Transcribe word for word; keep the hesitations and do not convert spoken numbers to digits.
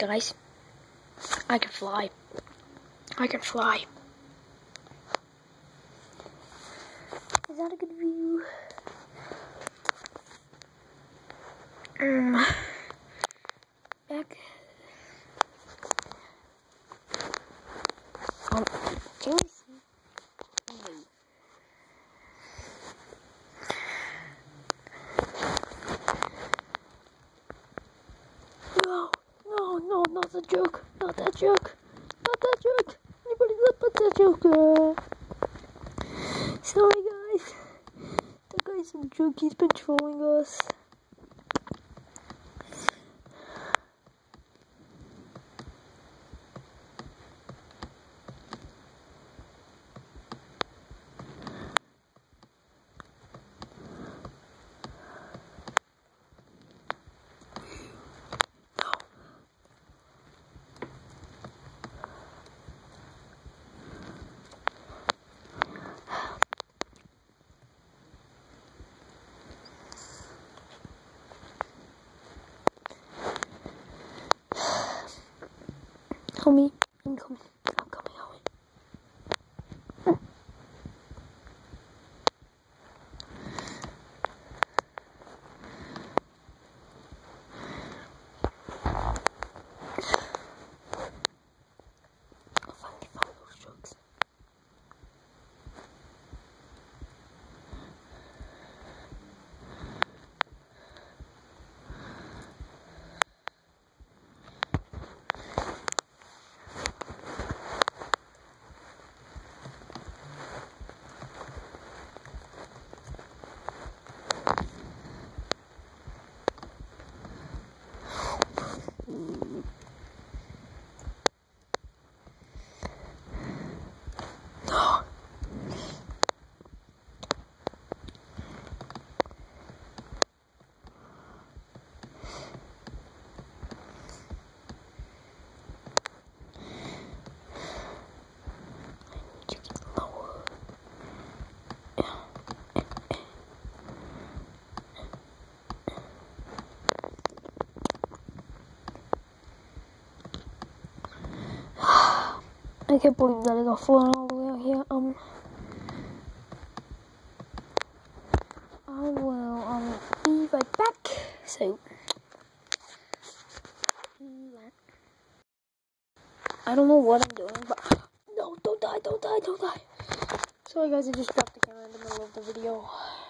Guys, I can fly. I can fly. Is that a good view? Um, back. Um, can we see? No, no, no, not the joke, not that joke, not that joke. Anybody let that joke? Uh, sorry, guys. That guy's a joke. He's been trolling us. Homie, I'm coming. I'm coming, homie. I finally found those jokes. I can't believe that I got fallen all the way out here. Um, I will um be right back. So, I don't know what I'm doing, but no, don't die, don't die, don't die. Sorry guys, I just dropped the camera in the middle of the video.